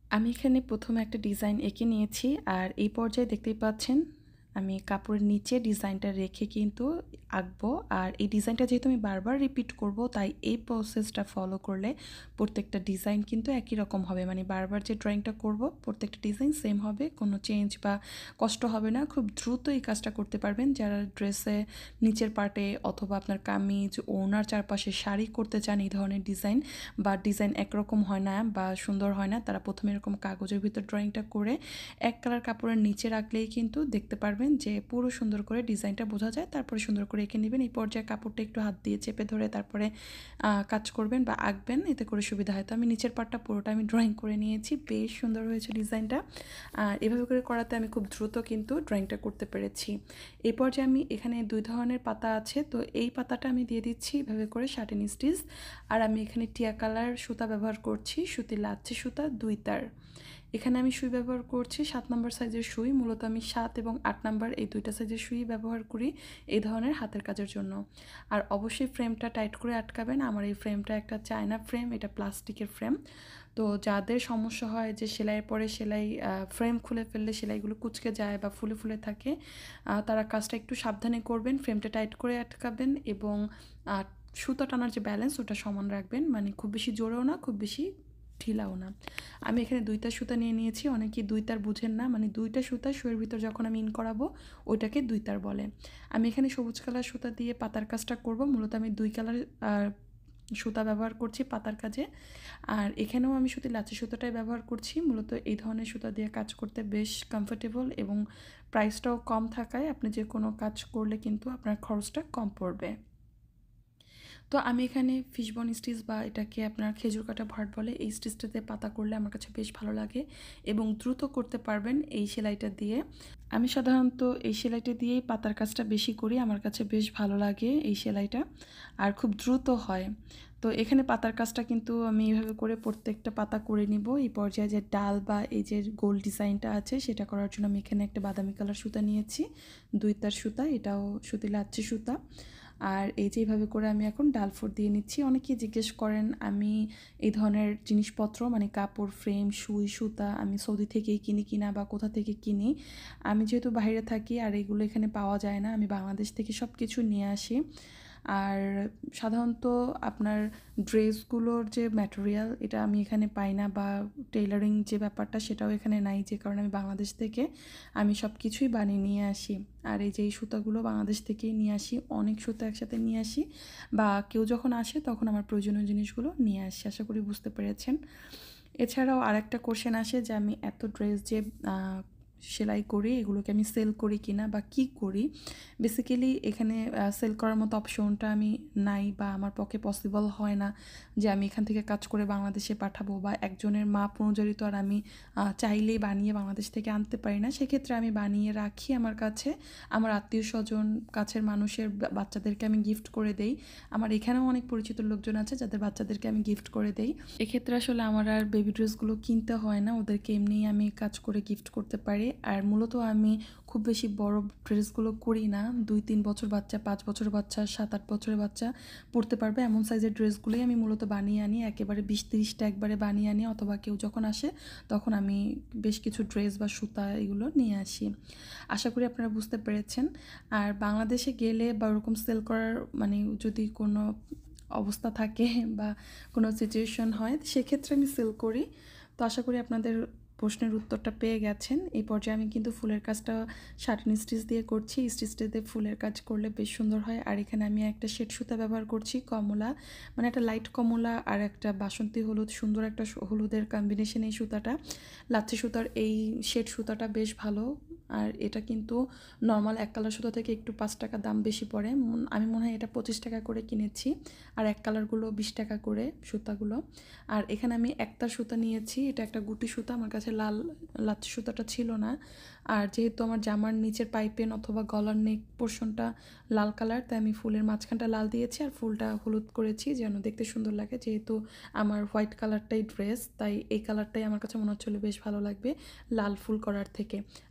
আমি এখানে প্রথমে একটা ডিজাইন এঁকে নিয়েছি আর এই পর্যায়ে দেখতেই পাচ্ছেন আমি কাপড়ের নিচে ডিজাইনটা রেখে কিন্তু আঁকবো। আর এই ডিজাইনটা যেহেতু আমি বারবার রিপিট করব, তাই এই প্রসেসটা ফলো করলে প্রত্যেকটা ডিজাইন কিন্তু একই রকম হবে, মানে বারবার যে ড্রয়িংটা করব প্রত্যেকটা ডিজাইন সেম হবে, কোনো চেঞ্জ বা কষ্ট হবে না। খুব দ্রুত এই কাজটা করতে পারবেন যারা ড্রেসে নিচের পার্টে অথবা আপনার কামিজ ওড়নার চারপাশে শাড়ি করতে চান এই ধরনের ডিজাইন, বা ডিজাইন একরকম হয় না বা সুন্দর হয় না, তারা প্রথমে এরকম কাগজের ভিতর ড্রয়িংটা করে এক কালার কাপড়ের নিচে রাখলেই কিন্তু দেখতে পারবেন যে পুরো সুন্দর করে ডিজাইনটা বোঝা যায়। তারপরে সুন্দর করে এঁকে নেবেন। এই পর্যায়ে কাপড়টা একটু হাত দিয়ে চেপে ধরে তারপরে কাজ করবেন বা আঁকবেন, এতে করে সুবিধা হয়। তো আমি নিচের পার্টটা পুরোটা আমি ড্রয়িং করে নিয়েছি, বেশ সুন্দর হয়েছে ডিজাইনটা। আর এভাবে করে করাতে আমি খুব দ্রুত কিন্তু ড্রয়িংটা করতে পেরেছি। এই পর্যায়ে আমি এখানে 2 ধরনের পাতা আছে, তো এই পাতাটা আমি দিয়ে দিচ্ছি এভাবে করে শার্টিন স্টিচ। আর আমি এখানে টিয়া কালার সুতা ব্যবহার করছি, সুতি লাচ্ছি সুতা 2 তার। এখানে আমি সুই ব্যবহার করছি 7 নম্বর সাইজের সুই। মূলত আমি 7 এবং 8 নাম্বার এই 2টা সাইজের সুই ব্যবহার করি এই ধরনের হাতের কাজের জন্য। আর অবশ্যই ফ্রেমটা টাইট করে আটকাবেন। আমার এই ফ্রেমটা একটা চায়না ফ্রেম, এটা প্লাস্টিকের ফ্রেম। তো যাদের সমস্যা হয় যে সেলাইয়ের পরে সেলাই ফ্রেম খুলে ফেললে সেলাইগুলো কুঁচকে যায় বা ফুলে ফুলে থাকে, তারা কাজটা একটু সাবধানে করবেন। ফ্রেমটা টাইট করে আটকাবেন এবং সুতো টানার যে ব্যালেন্স ওটা সমান রাখবেন, মানে খুব বেশি জোরেও না খুব বেশি ঢিলাও না। আমি এখানে 2 তার সুতা নিয়ে নিয়েছি। অনেকেই 2 তার বুঝেন না, মানে 2টা সুতা শুয়ের ভিতর যখন আমি ইন করাবো ওইটাকে 2 তার বলে। আমি এখানে সবুজ কালার সুতা দিয়ে পাতার কাজটা করব। মূলত আমি 2 কালার সুতা ব্যবহার করছি পাতার কাজে। আর এখানেও আমি সুতি লাচ্ছি সুতাটাই ব্যবহার করছি। মূলত এই ধরনের সুতা দিয়ে কাজ করতে বেশ কমফোর্টেবল এবং প্রাইসটাও কম থাকায় আপনি যে কোনো কাজ করলে কিন্তু আপনার খরচটা কম পড়বে। তো আমি এখানে ফিশবন স্টিচ বা এটাকে আপনার খেজুর কাটা ভার্ট বলে, এই স্টিচটাতে পাতা করলে আমার কাছে বেশ ভালো লাগে এবং দ্রুত করতে পারবেন এই সেলাইটা দিয়ে। আমি সাধারণত এই সেলাইটা দিয়েই পাতার কাজটা বেশি করি, আমার কাছে বেশ ভালো লাগে এই সেলাইটা আর খুব দ্রুত হয়। তো এখানে পাতার কাজটা কিন্তু আমি এইভাবে করে প্রত্যেকটা পাতা করে নিব। এই পর্যায়ে যে ডাল বা এই যে গোল ডিজাইনটা আছে সেটা করার জন্য আমি এখানে একটা বাদামি কালার সুতা নিয়েছি, 2 তার সুতা, এটাও সুতি লাচ্ছি সুতা। আর এই যে এইভাবে করে আমি এখন ডাল ফোর দিয়ে নিচ্ছি। অনেকেই জিজ্ঞেস করেন আমি এই ধরনের জিনিসপত্র মানে কাপড়, ফ্রেম, সুই, সুতা আমি সৌদি থেকেই কিনি কিনা বা কোথা থেকে কিনি। আমি যেহেতু বাইরে থাকি আর এগুলো এখানে পাওয়া যায় না, আমি বাংলাদেশ থেকে সব কিছু নিয়ে আসি। আর সাধারণত আপনার ড্রেসগুলোর যে ম্যাটেরিয়াল এটা আমি এখানে পাই না, বা টেইলারিং যে ব্যাপারটা সেটাও এখানে নাই, যে কারণে আমি বাংলাদেশ থেকে আমি সব কিছুই বানিয়ে নিয়ে আসি। আর এই যে এই সুতাগুলো বাংলাদেশ থেকেই নিয়ে আসি, অনেক সুতা একসাথে নিয়ে আসি, বা কেউ যখন আসে তখন আমার প্রয়োজনীয় জিনিসগুলো নিয়ে আসি। আশা করি বুঝতে পেরেছেন। এছাড়াও আরেকটা কোশ্চেন আসে যে আমি এত ড্রেস যে সেলাই করি এগুলোকে আমি সেল করি কিনা বা কি করি। বেসিক্যালি এখানে সেল করার মতো অপশনটা আমি নাই, বা আমার পক্ষে পসিবল হয় না যে আমি এখান থেকে কাজ করে বাংলাদেশে পাঠাবো, বা একজনের মাপ অনুযায়ী তো আর আমি চাইলেই বানিয়ে বাংলাদেশ থেকে আনতে পারি না। সেক্ষেত্রে আমি বানিয়ে রাখি আমার কাছে, আমার আত্মীয় স্বজন কাছের মানুষের বাচ্চাদেরকে আমি গিফট করে দেই। আমার এখানেও অনেক পরিচিত লোকজন আছে যাদের বাচ্চাদেরকে আমি গিফট করে দেই। এক্ষেত্রে আসলে আমার আর বেবি ড্রেসগুলো কিনতে হয় না, ওদেরকে এমনিই আমি কাজ করে গিফট করতে পারি। আর মূলত আমি খুব বেশি বড় ড্রেসগুলো করি না, 2-3 বছর বাচ্চা, 5 বছর বাচ্চা, 7-8 বছরের বাচ্চা পরতে পারবে এমন সাইজের ড্রেসগুলোই আমি মূলত বানিয়ে আনি। একেবারে 20-30টা একবারে বানিয়ে আনি, অথবা কেউ যখন আসে তখন আমি বেশ কিছু ড্রেস বা সুতা এগুলো নিয়ে আসি। আশা করি আপনারা বুঝতে পেরেছেন। আর বাংলাদেশে গেলে বা ওরকম সেল করার মানে যদি কোনো অবস্থা থাকে বা কোনো সিচুয়েশন হয় সেক্ষেত্রে আমি সেল করি। তো আশা করি আপনাদের প্রশ্নের উত্তরটা পেয়ে গেছেন। এই পর্যায়ে আমি কিন্তু ফুলের কাজটা শার্টিন স্টিচ দিয়ে করছি। স্টিচটাতে ফুলের কাজ করলে বেশ সুন্দর হয়। আর এখানে আমি একটা শেড সুতা ব্যবহার করছি কমলা, মানে একটা লাইট কমলা আর একটা বাসন্তী হলুদ, সুন্দর একটা হলুদের কম্বিনেশন এই সুতাটা। লাচ্ছি সুতার এই শেড সুতাটা বেশ ভালো। আর এটা কিন্তু নর্মাল 1 কালার সুতা থেকে একটু 5 টাকা দাম বেশি পড়ে। আমি মনে হয় এটা 25 টাকা করে কিনেছি। আর 1 কালারগুলো 20 টাকা করে সুতাগুলো। আর এখানে আমি একটা সুতা নিয়েছি, এটা একটা গুটি সুতা, আমার কাছে লাল লাচ্ছি সুতাটা ছিল না। আর যেহেতু আমার জামার নিচের পাইপেন অথবা গলার নেক পোর্শনটা লাল কালার, তাই আমি ফুলের মাঝখানটা লাল দিয়েছি আর ফুলটা হলুদ করেছি যেন দেখতে সুন্দর লাগে। যেহেতু আমার হোয়াইট কালারটাই ড্রেস, তাই এই কালারটাই আমার কাছে মনে হচ্ছিলো বেশ ভালো লাগবে লাল ফুল করার থেকে। আপনাদের কাছে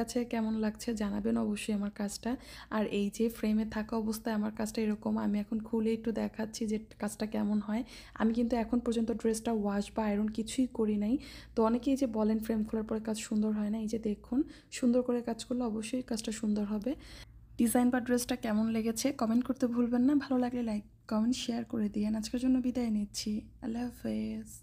কাছে কেমন লাগছে জানাবেন অবশ্যই আমার কাজটা। আর এই যে ফ্রেমে থাকা অবস্থায় আমার কাজটা এরকম, আমি এখন খুলে একটু দেখাচ্ছি যে কাজটা কেমন হয়। আমি কিন্তু এখন পর্যন্ত ড্রেসটা ওয়াশ বা আয়রন কিছুই করি নাই। তো অনেকেই যে বলেন ফ্রেম খোলার পরে কাজ সুন্দর হয় না, এই যে দেখুন সুন্দর করে কাজ করলে অবশ্যই কাজটা সুন্দর হবে। ডিজাইন বা ড্রেসটা কেমন লেগেছে কমেন্ট করতে ভুলবেন না। ভালো লাগলে লাইক কমেন্ট শেয়ার করে দিয়েন। আজকের জন্য বিদায় নিচ্ছি। আল্লাহ হাফেজ।